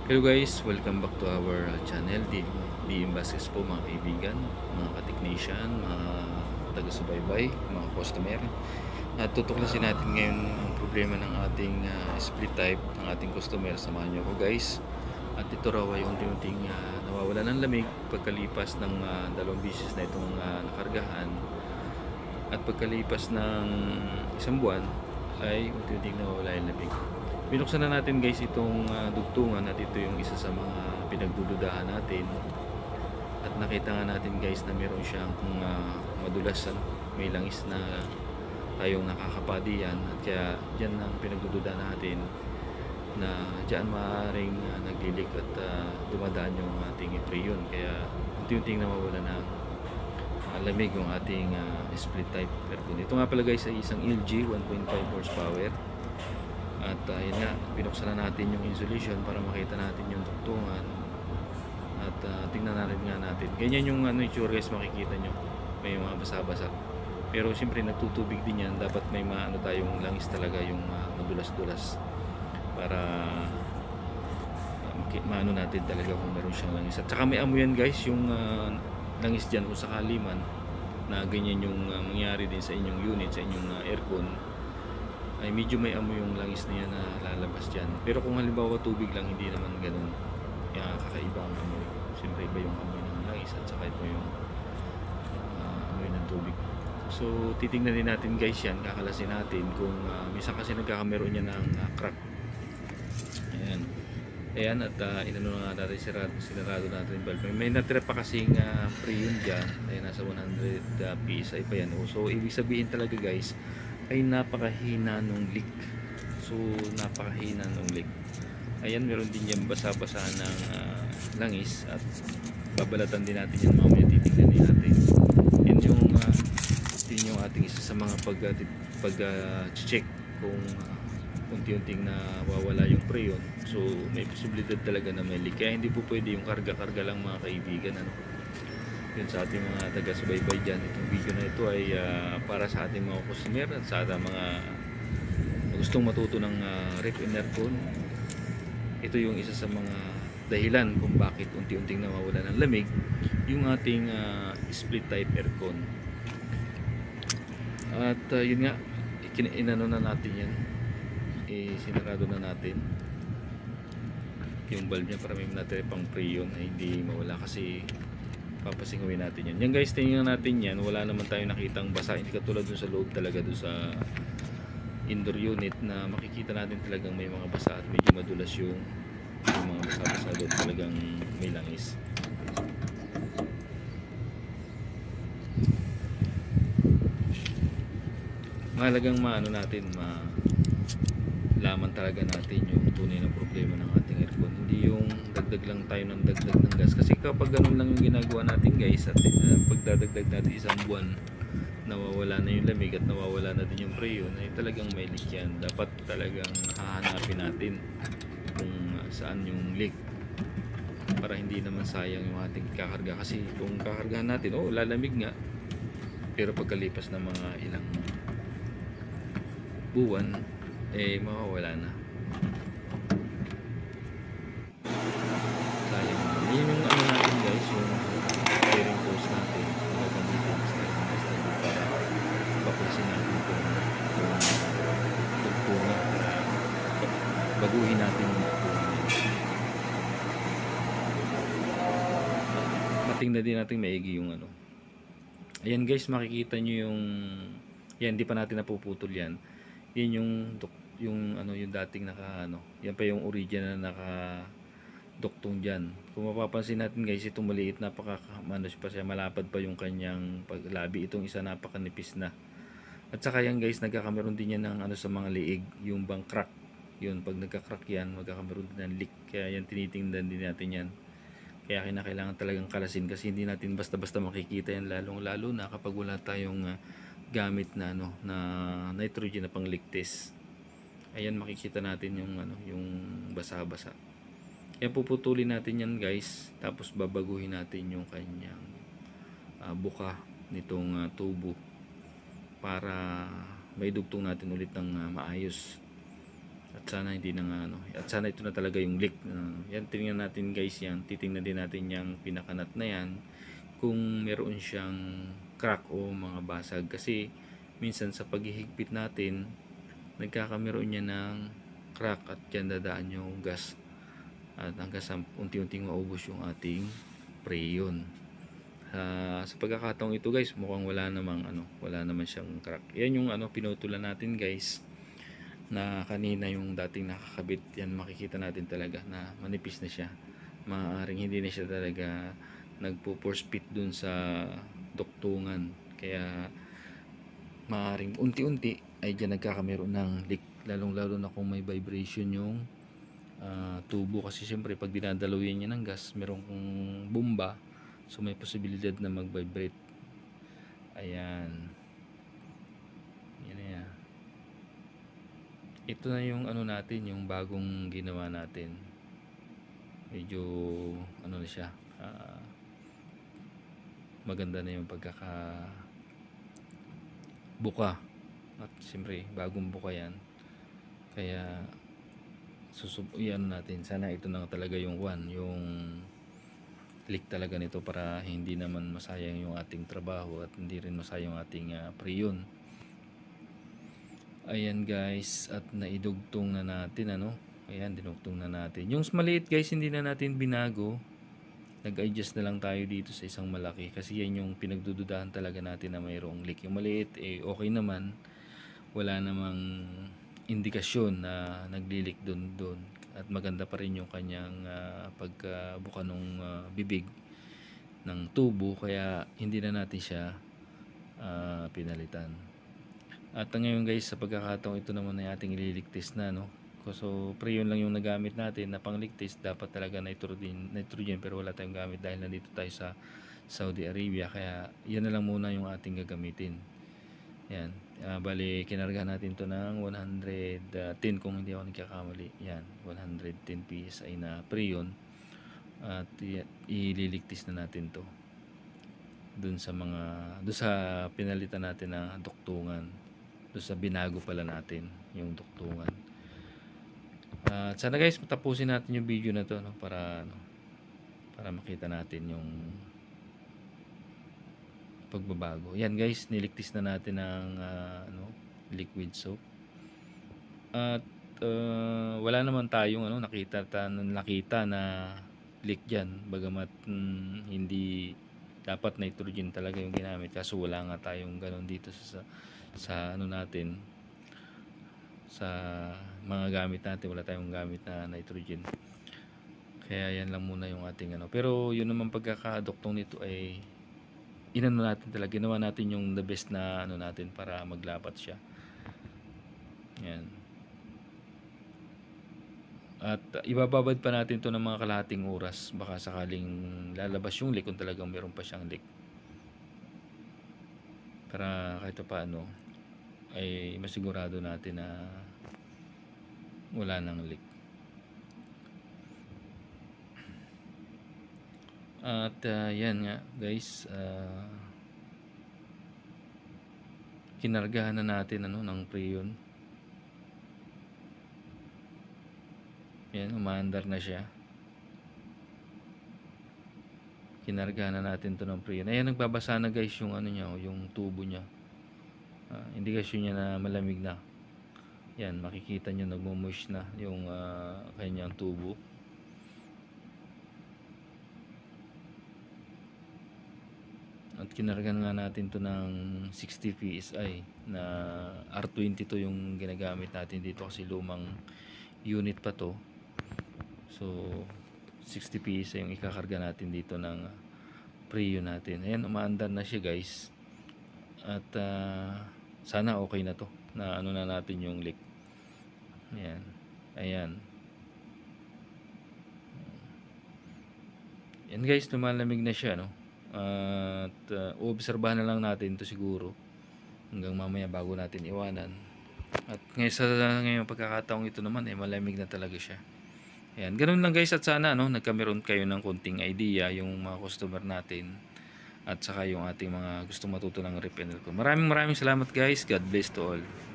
Hello guys, welcome back to our channel, DM Baskets po mga kaibigan, mga ka-technician, mga taga-subaybay, mga customer. At tutuklasin natin ngayon ang problema ng ating split type ng ating customer. Samahan niyo ako guys. At ito raw ay unti-unting nawawala ng lamig pagkalipas ng 2 beses na itong nakargahan. At pagkalipas ng isang buwan ay unti-unting nawawala yung lamig. Binuksan na natin guys itong dugtungan at ito yung isa sa mga pinagdududahan natin. At nakita nga natin guys na meron siyang madulas, may langis na tayong nakakapadi yan. At kaya dyan ang pinagdududahan natin na dyan maaaring naglilik at dumadaan yung ating freon. Kaya unti-unting nawawala ng lamig yung ating split type aircon. Ito nga pala guys ay isang LG 1.5 horsepower. At yun nga, binuksan na natin yung insulation para makita natin yung tugtungan. At tingnan natin nga natin. Ganyan yung itsura guys, makikita nyo. May mga basa-basa. Pero siyempre nagtutubig din yan. Dapat may tayong langis talaga, yung madulas-dulas. Para maano natin talaga kung meron siyang langis. At saka may amoy yan guys, yung langis dyan kung sakali man na ganyan yung mangyari din sa inyong unit, sa inyong aircon, ay medyo may amoy yung langis niya na lalabas dyan. Pero kung halimbawa tubig lang, hindi naman ganun. Kaya kakaiba ang amoy. Siyempre iba yung amoy ng langis at saka ito yung amoy ng tubig. So titingnan din natin guys yan, kakalasin natin kung minsan kasi nagkakameron niya ng crack. Ayan. Ayan, at inano na natin, sinarado natin yung valve. May natira pa kasing freon dyan. Ay nasa 100 PSI pa yan. So ibig sabihin talaga guys, ay napakahina nung leak. So napakahina nung leak. Ayan, meron din yan basa-basa ng langis at babalatan din natin yan mamaya, titingnan din natin. Yan yung ating isa sa mga pag-check kung unti-unting nawawala yung freon. So may posibilidad talaga na may leak. Kaya hindi po pwede yung karga-karga lang mga kaibigan, ano. Yun sa ating mga taga-subaybay dyan, itong video na ito ay para sa ating mga customer at sa ating mga gustong matuto ng ref and aircon. Ito yung isa sa mga dahilan kung bakit unti-unting nawawala ng lamig yung ating split type aircon. At yun nga, inano na natin yan, sinarado na natin yung valve niya para may natira pang freon ay hindi mawala, kasi papasingawin natin yan. Yan guys, tingnan natin yan. Wala naman tayong nakitang basa. Hindi katulad dun sa loob talaga, dun sa indoor unit na makikita natin talagang may mga basa at medyo madulas yung mga basa-basa doon, talagang may langis. Mahalagang maano natin, malaman talaga natin yung tunay ng problema ng ating aircon. Hindi yung dagdag lang tayo ng dagdag ng gas, kasi kapag ganun lang yung ginagawa natin guys, at pagdadagdag natin isang buwan, nawawala na yung lamig at nawawala na din yung freon, ay talagang may leak yan. Dapat talagang hahanapin natin kung saan yung leak para hindi naman sayang yung ating kakarga. Kasi kung kakargahan natin, lalamig nga, pero pagkalipas ng mga ilang buwan, mawawala na. Sayang. Yun yung natin guys, yung bearing force natin, gagamitin para papusin natin kung tugtungan, para baguhin natin yung tugtungan. Matingnan din natin maigi yung ano. Ayan guys, makikita nyo yung yan, hindi pa natin napuputol yan. Yan yung dating yan pa yung original na duktong dyan. Kung mapapansin natin guys, itong maliit, pa siya, malapad pa yung kanyang paglabi. Itong isa napakanipis na. At saka yan guys, nagkakameron din yan ng sa mga liig, yung bang crack. Yun, pag nagka-crack yan, magkakameron din ng leak. Kaya yan, tinitingnan din natin yan. Kaya kinakailangan talagang kalasin, kasi hindi natin basta-basta makikita yan, lalong-lalo na kapag wala tayong gamit na na nitrogen na pangligtis. Ayan, makikita natin yung basa-basa. Kaya puputulin natin yan guys, tapos babaguhin natin yung kanyang buka nitong tubo para may dugtong natin ulit ng maayos. At sana hindi na nga ano, at sana ito na talaga yung leak. Yan, tingnan natin guys yan. Titingnan din natin yung pinakanat na yan kung meron siyang crack o mga basag. Kasi minsan sa paghihigpit natin, nagkakameron niya ng crack at yan dadaan yung gas. At hanggang sa unti-unting maubos yung ating preyon. Sa pagkakataong ito guys, mukhang wala naman siyang crack. Yan yung pinutulan natin guys, na kanina yung dating nakakabit. Yan, makikita natin talaga na manipis na siya. Maaaring hindi na siya talaga nagpo-force fit dun sa duktungan, kaya maaaring unti-unti ay dyan nagkakameron ng leak, lalong-lalo na kung may vibration yung tubo. Kasi siyempre pag dinadalawin niya ng gas, merong bomba, so may posibilidad na mag-vibrate. Ayan, yan na yan. Ito na yung natin, yung bagong ginawa natin. Medyo na siya, maganda na yung buka. At siyempre bagong buka yan, kaya yan natin. Sana ito na talaga yung leak talaga nito, para hindi naman masayang yung ating trabaho at hindi rin masayang ating preyon. Ayan guys, at naidugtong na natin ayan, dinugtong na natin. Yung maliit guys, hindi na natin binago, nag-adjust na lang tayo dito sa isang malaki, kasi yan yung pinagdududahan talaga natin na mayroong leak. Yung maliit okay naman, wala namang indikasyon na nagli-leak doon, at maganda pa rin yung kanyang pagbuka ng bibig ng tubo, kaya hindi na natin siya pinalitan. At ngayon guys, sa pagkakataong ito naman ay ating ililigtis na so preyon lang yung nagamit natin na pangligtis. Dapat talaga nitrogen, pero wala tayong gamit dahil nandito tayo sa Saudi Arabia, kaya yan na lang muna yung ating gagamitin. Yan, bali kinarga natin to ng 110 kung hindi ako nagkakamali. Yan, 110 PSI na preyon, at ililigtis na natin to dun sa pinalitan natin na duktungan, doon sa binago pala natin yung duktungan. At sana guys, matapusin natin yung video na to para makita natin yung pagbabago. Yan guys, niligtis na natin ng liquid soap. At wala naman tayong nakita na leak dyan, bagamat hindi dapat nitrogen talaga yung ginamit, kaso wala nga tayong ganun dito sa natin, sa mga gamit natin, wala tayong gamit na nitrogen. Kaya yan lang muna yung ating pero yun naman, pagkakaduktong nito ay ginawa natin yung the best na natin para maglapat siya. Yan. At ibababad pa natin to ng mga kalahating oras, baka sakaling lalabas yung leak, kung talagang meron pa siyang leak, para kahit paano ay masigurado natin na wala nang leak. At yan nga guys, kinargahan na natin ng preyon. Yan, umaandar na siya. Kinargahan na natin to ng preyon. Ayan, nagbabasa na guys yung yung tubo niya. Indikasyon niya na malamig na. Yan, makikita nyo nagmo-moist na yung kanyang tubo. At kinargahan nga natin to ng 60 PSI na R20 to yung ginagamit natin dito, kasi lumang unit pa to. So 60 PSI yung ikakarga natin dito ng preyon natin. Ayan, umaandar na siya guys. At sana okay na to, na na natin yung leak. Ayan, ayan. Yan guys, lumalamig na siya at obserbahan na lang natin to siguro hanggang mamaya bago natin iwanan. At ngayon pagkakataong ito naman malamig na talaga siya. Ayan, ganun lang guys, at sana nagkameron kayo ng konting idea yung mga customer natin, at saka yung ating mga gusto matuto ng rep and aircon. Maraming salamat guys. God bless to all.